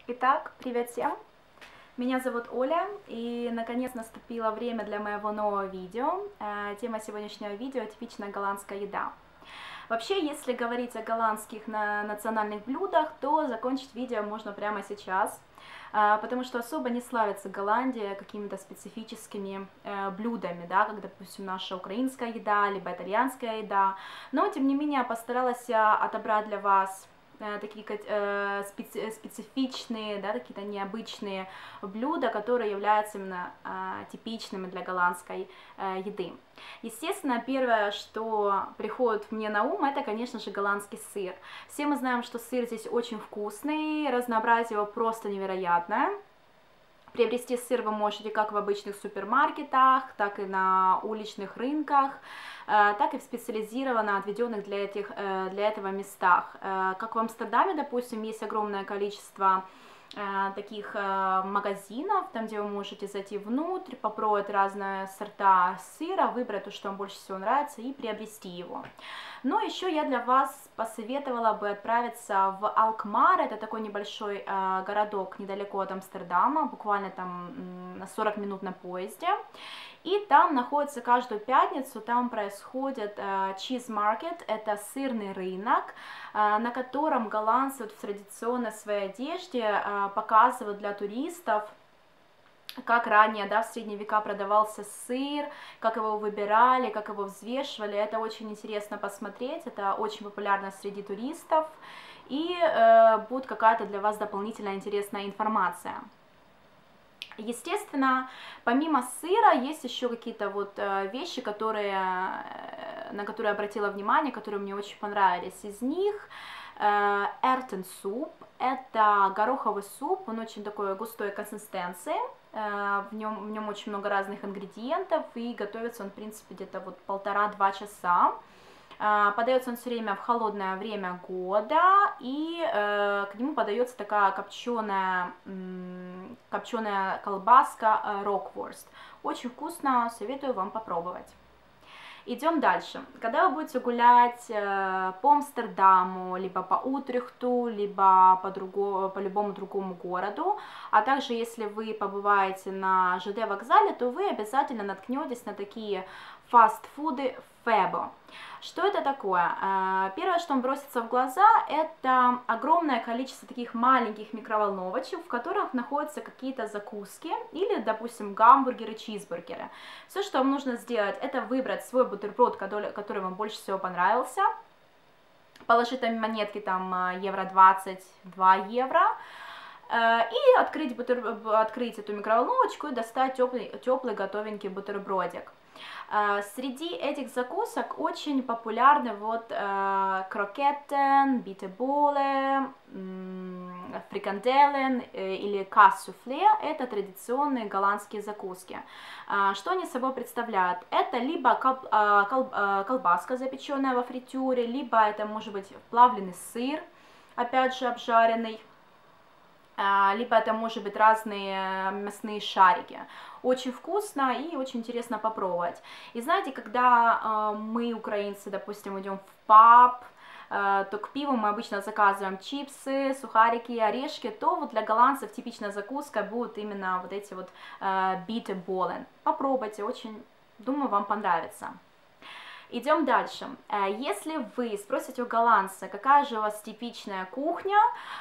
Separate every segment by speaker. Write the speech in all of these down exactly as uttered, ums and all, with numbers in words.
Speaker 1: Итак, привет всем! Меня зовут Оля, и наконец наступило время для моего нового видео. Тема сегодняшнего видео – типичная голландская еда. Вообще, если говорить о голландских национальных блюдах, то закончить видео можно прямо сейчас, потому что особо не славится Голландия какими-то специфическими блюдами, да, как, допустим, наша украинская еда, либо итальянская еда. Но, тем не менее, я постаралась отобрать для вас такие э, специ специфичные, да, какие-то необычные блюда, которые являются именно э, типичными для голландской э, еды. Естественно, первое, что приходит мне на ум, это, конечно же, голландский сыр. Все мы знаем, что сыр здесь очень вкусный, разнообразие его просто невероятное. Приобрести сыр вы можете как в обычных супермаркетах, так и на уличных рынках, так и в специализированно отведенных для, этих, для этого местах. Как в Амстердаме, допустим, есть огромное количество таких магазинов, там, где вы можете зайти внутрь, попробовать разные сорта сыра, выбрать то, что вам больше всего нравится, и приобрести его. Но еще я для вас посоветовала бы отправиться в Алкмар, это такой небольшой э, городок недалеко от Амстердама, буквально там на сорок минут на поезде. И там находится каждую пятницу, там происходит э, cheese market, это сырный рынок, э, на котором голландцы вот в традиционной своей одежде э, показывают для туристов, как ранее, да, в средние века продавался сыр, как его выбирали, как его взвешивали. Это очень интересно посмотреть, это очень популярно среди туристов, и э, будет какая-то для вас дополнительная интересная информация. Естественно, помимо сыра есть еще какие-то вот э, вещи, которые, э, на которые я обратила внимание, которые мне очень понравились. Из них э, эртен-суп, это гороховый суп, он очень такой густой консистенции. В нем, в нем очень много разных ингредиентов, и готовится он, в принципе, где-то вот полтора-два часа. Подается он все время в холодное время года, и к нему подается такая копченая, копченая колбаска рокворст. Очень вкусно, советую вам попробовать. Идем дальше. Когда вы будете гулять э, по Амстердаму, либо по Утрехту, либо по, другому, по любому другому городу, а также если вы побываете на ЖД вокзале, то вы обязательно наткнетесь на такие фастфуды Фебо. Что это такое? Первое, что вам бросится в глаза, это огромное количество таких маленьких микроволновочек, в которых находятся какие-то закуски или, допустим, гамбургеры, чизбургеры. Все, что вам нужно сделать, это выбрать свой бутерброд, который, который вам больше всего понравился, положить там монетки, там, евро двадцать, два евро, и открыть, бутер... открыть эту микроволновочку и достать теплый, теплый готовенький бутербродик. Среди этих закусок очень популярны вот э, крокеттен, битеболе, фриканделен э, или кассуфле. Это традиционные голландские закуски. Э, что они собой представляют? Это либо кол, э, кол, э, колбаска, запеченная во фритюре, либо это может быть плавленый сыр, опять же обжаренный, либо это может быть разные мясные шарики. Очень вкусно и очень интересно попробовать. И знаете, когда э, мы, украинцы, допустим, идем в паб, э, то к пиву мы обычно заказываем чипсы, сухарики, орешки, то вот для голландцев типичная закуска будут именно вот эти вот э, битеболен. Попробуйте, очень, думаю, вам понравится. Идем дальше. Если вы спросите у голландца, какая же у вас типичная кухня,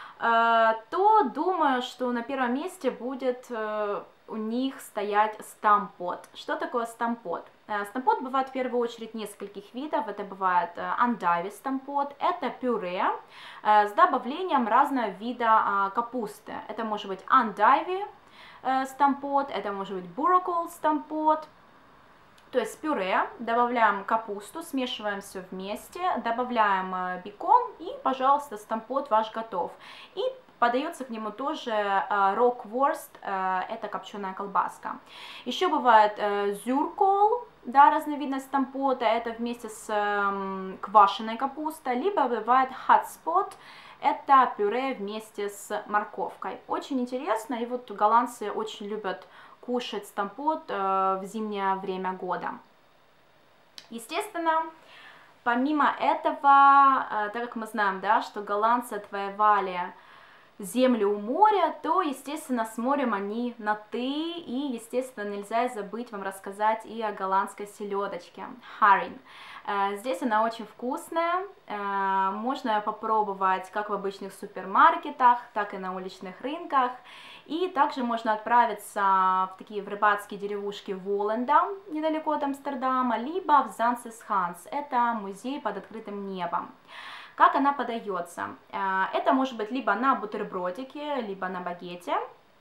Speaker 1: то думаю, что на первом месте будет у них стоять стампот. Что такое стампот? Стампот бывает в первую очередь нескольких видов. Это бывает андайви стампот, это пюре с добавлением разного вида капусты. Это может быть андайви стампот, это может быть буракол стампот. То есть пюре, добавляем капусту, смешиваем все вместе, добавляем бекон и, пожалуйста, стампот ваш готов. И подается к нему тоже рокворст, это копченая колбаска. Еще бывает зюркол, да, разновидность стампота, это вместе с квашеной капустой, либо бывает хатспот, это пюре вместе с морковкой. Очень интересно, и вот голландцы очень любят кушать стампот э, в зимнее время года. Естественно, помимо этого, э, так как мы знаем, да, что голландцы отвоевали земли у моря, то, естественно, с морем они на «ты», и, естественно, нельзя забыть вам рассказать и о голландской селедочке, haring. Здесь она очень вкусная, можно попробовать как в обычных супермаркетах, так и на уличных рынках, и также можно отправиться в такие в рыбацкие деревушки Волендам, недалеко от Амстердама, либо в Зансесханс, это музей под открытым небом. Как она подается? Это может быть либо на бутербродике, либо на багете,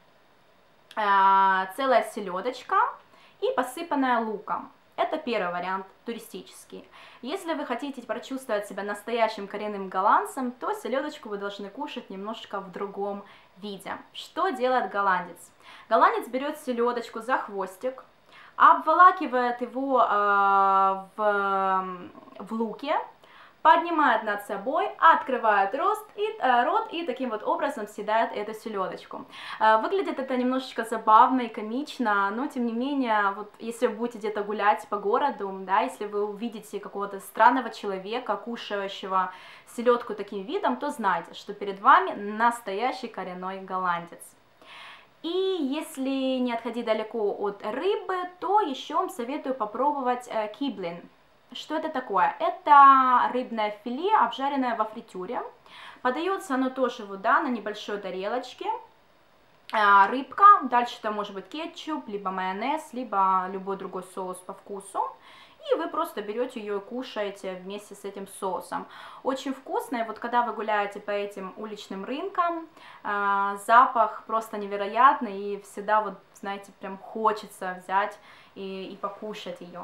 Speaker 1: целая селедочка и посыпанная луком. Это первый вариант, туристический. Если вы хотите прочувствовать себя настоящим коренным голландцем, то селедочку вы должны кушать немножко в другом виде. Что делает голландец? Голландец берет селедочку за хвостик, обволакивает его э, в, в луке, поднимает над собой, открывает рост и, э, рот и таким вот образом съедает эту селедочку. Э, выглядит это немножечко забавно и комично, но тем не менее, вот если вы будете где-то гулять по городу, да, если вы увидите какого-то странного человека, кушающего селедку таким видом, то знайте, что перед вами настоящий коренной голландец. И если не отходить далеко от рыбы, то еще вам советую попробовать э, киблин. Что это такое? Это рыбное филе, обжаренное во фритюре. Подается оно тоже вот, да, на небольшой тарелочке. Рыбка, дальше это может быть кетчуп, либо майонез, либо любой другой соус по вкусу. И вы просто берете ее и кушаете вместе с этим соусом. Очень вкусно, и вот когда вы гуляете по этим уличным рынкам, запах просто невероятный, и всегда вот, знаете, прям хочется взять и, и покушать ее.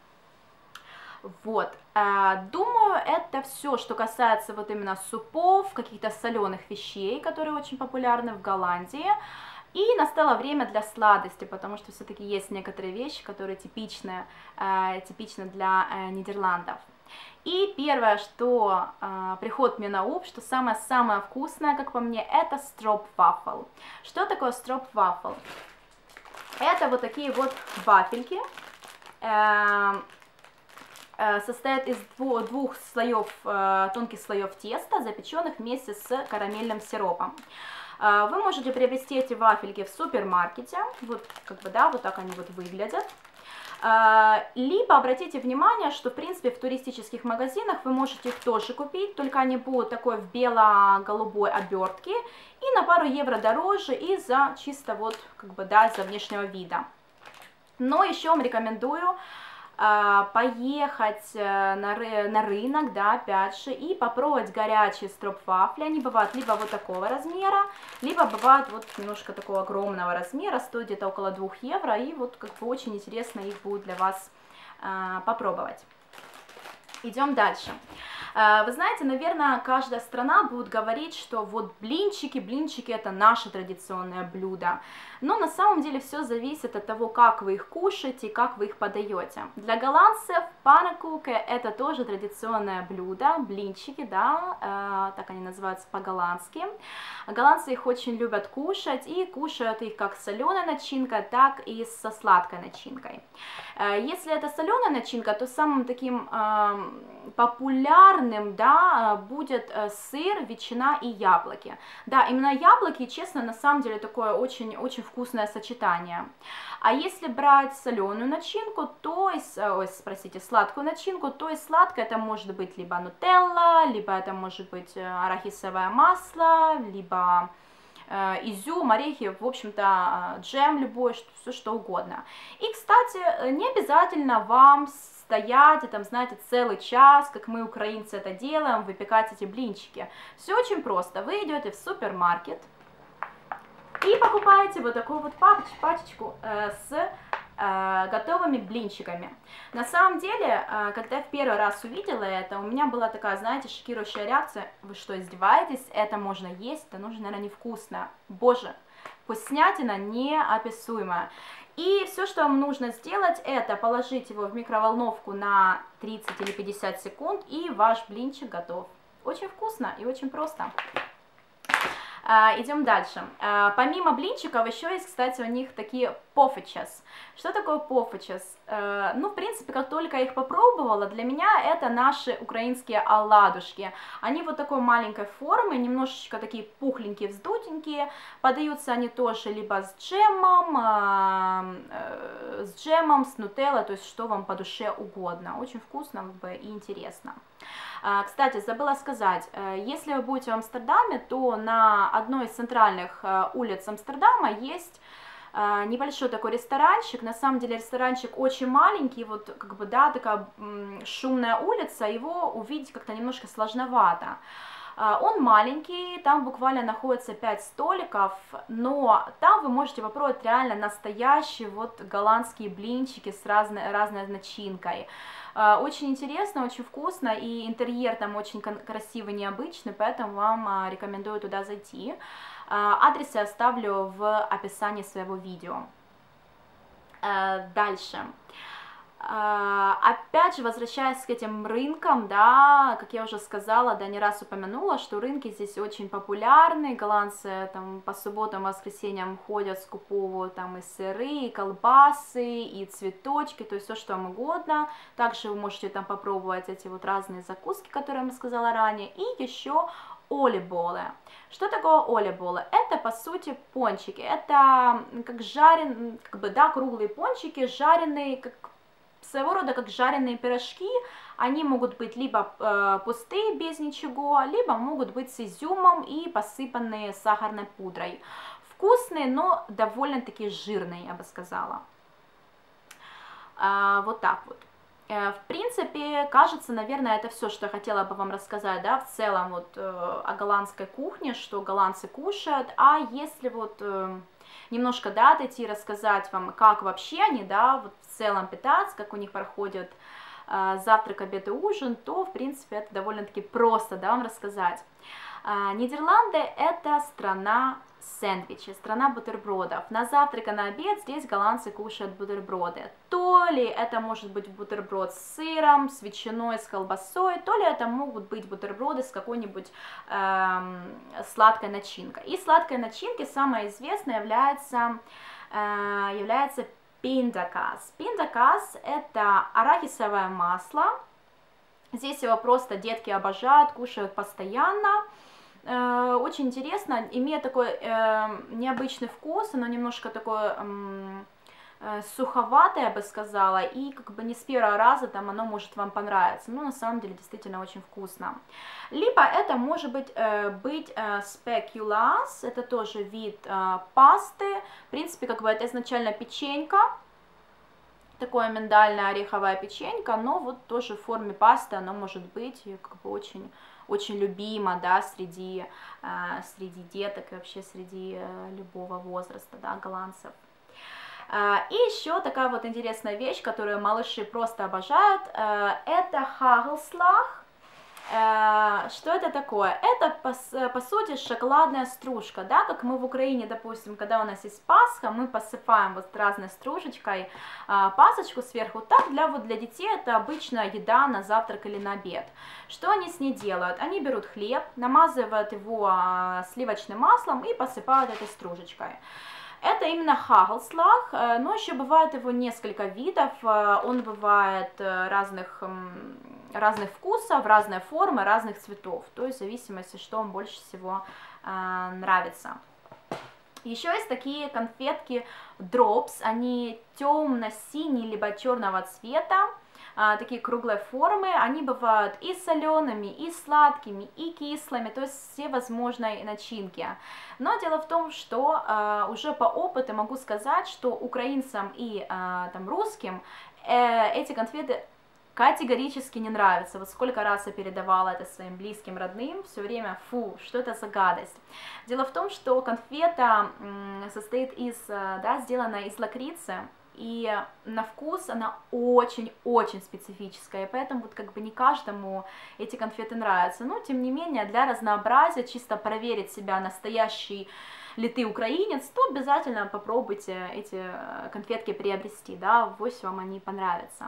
Speaker 1: Вот, думаю, это все, что касается вот именно супов, каких-то соленых вещей, которые очень популярны в Голландии. И настало время для сладости, потому что все-таки есть некоторые вещи, которые типичны, типичны для Нидерландов. И первое, что приходит мне на ум, что самое-самое вкусное, как по мне, это стропваффл. Что такое стропваффл? Это вот такие вот вафельки. Состоят из двух, двух слоев, тонких слоев теста, запеченных вместе с карамельным сиропом. Вы можете приобрести эти вафельки в супермаркете, вот как бы, да, вот так они вот выглядят. Либо обратите внимание, что в принципе в туристических магазинах вы можете их тоже купить, только они будут такой в бело-голубой обертке и на пару евро дороже из-за чисто вот как бы, да, из-за внешнего вида. Но еще вам рекомендую поехать на, ры на рынок, да, опять же, и попробовать горячие стропвафли. Они бывают либо вот такого размера, либо бывают вот немножко такого огромного размера, стоят где-то около двух евро, и вот как бы очень интересно их будет для вас э, попробовать. Идем дальше. Вы знаете, наверное, каждая страна будет говорить, что вот блинчики, блинчики это наше традиционное блюдо. Но на самом деле все зависит от того, как вы их кушаете и как вы их подаете. Для голландцев паннекоeken это тоже традиционное блюдо, блинчики, да, э, так они называются по-голландски. Голландцы их очень любят кушать и кушают их как с соленой начинкой, так и со сладкой начинкой. Э, если это соленая начинка, то самым таким э, популярным, да, будет э, сыр, ветчина и яблоки. Да, именно яблоки, честно, на самом деле такое очень-очень вкусное сочетание. А если брать соленую начинку, то есть, ой, спросите, сладкую начинку, то есть сладкое это может быть либо нутелла, либо это может быть арахисовое масло, либо э, изюм, орехи, в общем-то джем любой, все что угодно. И, кстати, не обязательно вам стоять и там, знаете, целый час, как мы, украинцы, это делаем, выпекать эти блинчики. Все очень просто. Вы идете в супермаркет и покупаете вот такую вот пачечку э, с э, готовыми блинчиками. На самом деле, э, когда я в первый раз увидела это, у меня была такая, знаете, шокирующая реакция. Вы что, издеваетесь? Это можно есть? Это нужно, наверное, невкусно. Боже, вкуснятина неописуемая. И все, что вам нужно сделать, это положить его в микроволновку на тридцать или пятьдесят секунд, и ваш блинчик готов. Очень вкусно и очень просто. Идем дальше. Помимо блинчиков еще есть, кстати, у них такие пофичес. Что такое пофичес? Ну, в принципе, как только я их попробовала, для меня это наши украинские оладушки. Они вот такой маленькой формы, немножечко такие пухленькие, вздутенькие. Подаются они тоже либо с джемом, с джемом, с нутеллой, то есть что вам по душе угодно. Очень вкусно как бы, и интересно. Кстати, забыла сказать, если вы будете в Амстердаме, то на одной из центральных улиц Амстердама есть небольшой такой ресторанчик. На самом деле ресторанчик очень маленький, вот как бы, да, такая шумная улица, его увидеть как-то немножко сложновато. Он маленький, там буквально находится пять столиков, но там вы можете попробовать реально настоящие вот голландские блинчики с разной, разной начинкой. Очень интересно, очень вкусно, и интерьер там очень красивый, необычный, поэтому вам рекомендую туда зайти. Адрес я оставлю в описании своего видео. Дальше. Опять же, возвращаясь к этим рынкам, да, как я уже сказала, да, не раз упомянула, что рынки здесь очень популярны, голландцы там по субботам, воскресеньям ходят, скуповывают там и сыры, и колбасы, и цветочки, то есть все, что вам угодно. Также вы можете там попробовать эти вот разные закуски, которые я сказала ранее, и еще олиболы. Что такое олиболы? Это, по сути, пончики, это как жареные, как бы, да, круглые пончики, жареные, как своего рода как жареные пирожки. Они могут быть либо э, пустые, без ничего, либо могут быть с изюмом и посыпанные сахарной пудрой. Вкусные, но довольно-таки жирные, я бы сказала. Э, вот так вот. Э, в принципе, кажется, наверное, это все, что я хотела бы вам рассказать, да, в целом вот э, о голландской кухне, что голландцы кушают. А если вот э, немножко, да, отойти и рассказать вам, как вообще они, да, вот в целом питаться, как у них проходит э, завтрак, обед и ужин, то, в принципе, это довольно-таки просто, да, вам рассказать. Э, Нидерланды – это страна сэндвичей, страна бутербродов. На завтрак и на обед здесь голландцы кушают бутерброды. То ли это может быть бутерброд с сыром, с ветчиной, с колбасой, то ли это могут быть бутерброды с какой-нибудь эм, сладкой начинкой. И сладкой начинкой самая известная является, э, является пиндакас. Пиндакас – это арахисовое масло. Здесь его просто детки обожают, кушают постоянно. Очень интересно, имеет такой э, необычный вкус, оно немножко такое э, суховатое, я бы сказала, и как бы не с первого раза там оно может вам понравиться, но на самом деле действительно очень вкусно. Либо это может быть, э, быть э, speculoos, это тоже вид э, пасты, в принципе, как бы это изначально печенька, такое миндальная ореховая печенька, но вот тоже в форме пасты оно может быть как бы очень... очень любима, да, среди, э, среди деток и вообще среди э, любого возраста, да, голландцев. Э, и еще такая вот интересная вещь, которую малыши просто обожают, э, это хагелслах. Э, что это такое? Это, по, по сути, шоколадная стружка, да, как мы в Украине, допустим, когда у нас есть Пасха, мы посыпаем вот разной стружечкой э, пасочку сверху, так для, вот, для детей это обычная еда на завтрак или на обед. Что они с ней делают? Они берут хлеб, намазывают его э, сливочным маслом и посыпают этой стружечкой. Это именно хагелслах, но еще бывает его несколько видов, он бывает разных, разных вкусов, разной формы, разных цветов, то есть в зависимости, что вам больше всего нравится. Еще есть такие конфетки Drops, они темно-синие либо черного цвета, такие круглой формы, они бывают и солеными, и сладкими, и кислыми, то есть все возможные начинки. Но дело в том, что э, уже по опыту могу сказать, что украинцам и э, там, русским э, эти конфеты категорически не нравятся. Вот сколько раз я передавала это своим близким, родным, все время, фу, что это за гадость. Дело в том, что конфета м, состоит из, да, сделана из лакрицы, и на вкус она очень-очень специфическая, и поэтому вот как бы не каждому эти конфеты нравятся. Но тем не менее, для разнообразия, чисто проверить себя, настоящий ли ты украинец, то обязательно попробуйте эти конфетки приобрести, да, авось вам они понравятся.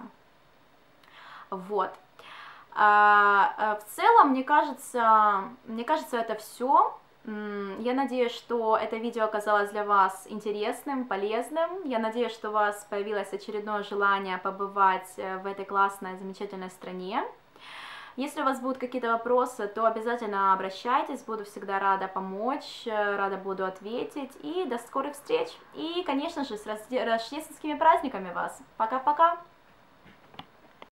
Speaker 1: Вот. А, в целом, мне кажется, мне кажется, это все. Я надеюсь, что это видео оказалось для вас интересным, полезным. Я надеюсь, что у вас появилось очередное желание побывать в этой классной, замечательной стране. Если у вас будут какие-то вопросы, то обязательно обращайтесь, буду всегда рада помочь, рада буду ответить. И до скорых встреч! И, конечно же, с рождественскими праздниками вас! Пока-пока!